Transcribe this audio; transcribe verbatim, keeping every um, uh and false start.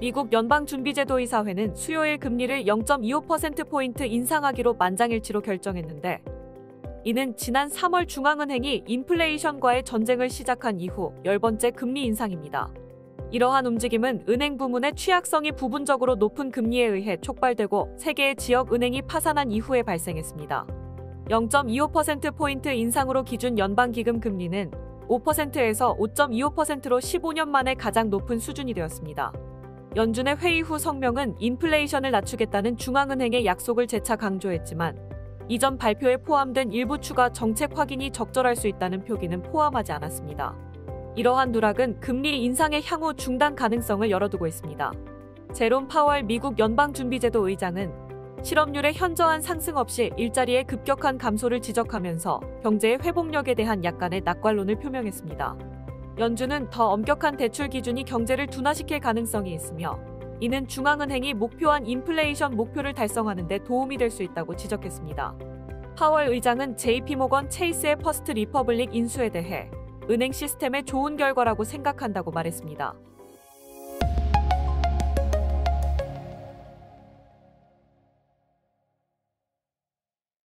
미국 연방준비제도이사회는 수요일 금리를 영 점 이오 퍼센트포인트 인상하기로 만장일치로 결정했는데, 이는 지난 삼월 중앙은행이 인플레이션과의 전쟁을 시작한 이후 열 번째 금리 인상입니다. 이러한 움직임은 은행 부문의 취약성이 부분적으로 높은 금리에 의해 촉발되고 세 개의 지역 은행이 파산한 이후에 발생했습니다. 영 점 이오 퍼센트포인트 인상으로 기준 연방기금 금리는 오 퍼센트에서 오 점 이오 퍼센트로 십오 년 만에 가장 높은 수준이 되었습니다. 연준의 회의 후 성명은 인플레이션을 낮추겠다는 중앙은행의 약속을 재차 강조했지만, 이전 발표에 포함된 일부 추가 정책 확인이 적절할 수 있다는 표기는 포함하지 않았습니다. 이러한 누락은 금리 인상의 향후 중단 가능성을 열어두고 있습니다. 제롬 파월 미국 연방준비제도 의장은 실업률의 현저한 상승 없이 일자리의 급격한 감소를 지적하면서 경제의 회복력에 대한 약간의 낙관론을 표명했습니다. 연준은 더 엄격한 대출 기준이 경제를 둔화시킬 가능성이 있으며, 이는 중앙은행이 목표한 인플레이션 목표를 달성하는 데 도움이 될 수 있다고 지적했습니다. 파월 의장은 제이피모건 체이스의 퍼스트 리퍼블릭 인수에 대해 은행 시스템의 좋은 결과라고 생각한다고 말했습니다.